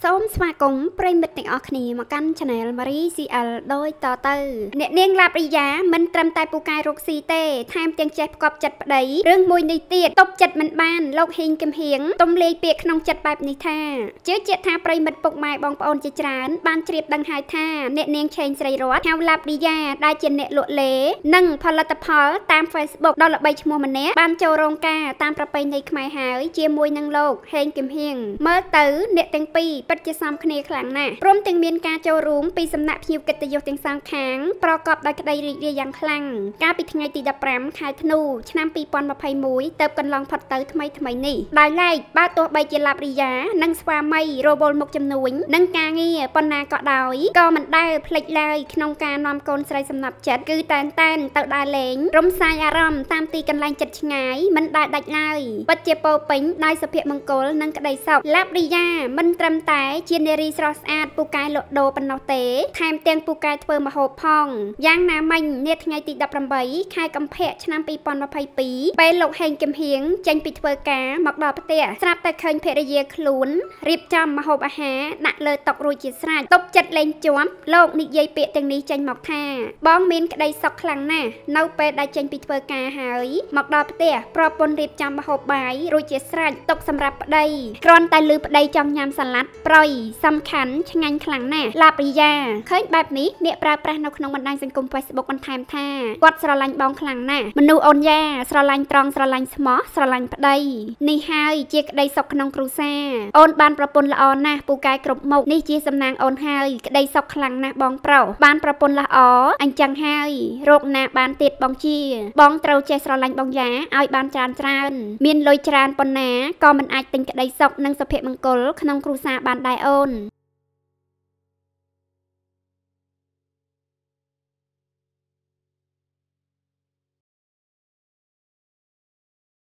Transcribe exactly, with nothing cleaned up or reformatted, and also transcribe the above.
សូមស្វាគមន៍ប្រិយមិត្តទាំងអស់គ្នាមកកាន់ Channel Marie ស៊ី អែល ដោយតទៅអ្នកនាងឡាបរីយ៉ាមិនត្រឹមតែពូកែរកស៊ីទេថែមទាំងចេះផ្គប់ចិត្តប្តីរឿងមួយនេះទៀតតបចិត្តមិនបានលោកហ៊ីងគឹមហៀងទំលាយពាក្យក្នុងចិត្តបែបនេះថាជឿជាក់ថាប្រិយមិត្តពុកម៉ែបងប្អូនជាច្រើនបានជ្រាបដឹងហើយថាអ្នកនាងឆេងស្រីរតហៅឡាបរីយ៉ាដែលជាអ្នកលក់លេនិងផលិតផលតាម Facebook ដ៏ល្បីឈ្មោះម្នាក់បានចូលរោងការតាមប្រពៃណីខ្មែរហើយជាមួយនឹងលោកហ៊ីងគឹមហៀងមើលទៅអ្នកទាំងពីរពិតជាសមគ្នាខ្លាំងណាស់ព្រមទាំងមានការចូលរួមពីសំណាក់ភ្ញៀវកិត្តិយសទាំងសងខាងប្រកបដោយក្តីរីករាយយ៉ាងខ្លាំងកាលពីថ្ងៃទីដប់ប្រាំខែធ្នូឆ្នាំពីរពាន់ម្ភៃមួយទៅកន្លងផុតទៅថ្មីថ្មីនេះដោយឡែកបើទោះបីជាឡាបរីយ៉ានិងស្វាមីរវល់មុខជំនួញនិងការងារប៉ុណ្ណាក៏ដោយក៏មិនដែលភ្លេចឡើយក្នុងការនាំកូនស្រីសំណាប់ចិត្តគឺតែនតែនទៅដើរលេងរំសាយអារម្មណ៍តាមទីកន្លែងចិត្តឆ្ងាយមិនដែលដាច់ឡើយពិតជាពោពេញដោយសុភមង្គលនិងក្តីសុខឡាបរីយ៉ាមិនត្រឹមតែជានារីស្រស់ស្អាតពូកែលក់ដូរប៉ុណ្ណោះទេថែមទាំងពូកែធ្វើម្ហូបផងយ៉ាងណាមិញនាថ្ងៃទីដប់ប្រាំបីខែកុម្ភៈឆ្នាំពីរពាន់ម្ភៃពីរពេលលោកហេងគឹមហៀងចេញពីធ្វើការមកដល់ផ្ទះស្រាប់តែឃើញភរិយាខ្លួនរៀបចំម្ហូបអាហារដាក់លើតុរួចជាស្រេចតុបចិត្តលេងជាប់លោកនិយាយពាក្យទាំងនេះចេញមកថាបងមានក្តីសុខខ្លាំងណាស់នៅពេលដែលចេញពីធ្វើការហើយមកដល់ផ្ទះប្រពន្ធរៀបចំម្ហូបបាយរួចជាស្រេចទុកសម្រាប់ប្តីគ្រាន់តែលឺប្តីចង់ញ៉ាំសាឡាត់ប្រយសំខាន់ឆ្ងាញ់ខ្លាំងណាស់ឡាបរីយ៉ាឃើញបែបនេះអ្នកប្រើប្រាស់នៅក្នុងបណ្ដាញសង្គម Facebook បន្ថែមថាគាត់ស្រឡាញ់បងខ្លាំងណាស់មនុស្សអូនយ៉ាស្រឡាញ់ត្រង់ស្រឡាញ់ស្មោះស្រឡាញ់ប្តីនេះហើយជាក្តីសុខក្នុងគ្រួសារអូនបានប្រពន្ធល្អណាស់ពូកែគ្រប់មុខនេះជាសំណាងអូនហើយក្តីសុខខ្លាំងណាស់បងប្រុសបានប្រពន្ធល្អអញ្ចឹងហើយរោគណាបានទៀតបងជាបងត្រូវចេះស្រឡាញ់បងយ៉ាឲ្យបានច្រើនច្រើនមានលុយច្រើនប៉ុណ្ណាក៏មិនអាចទិញក្តីសុខនិងសុភមង្គលក្នុងគ្រួសារបានដែរអូន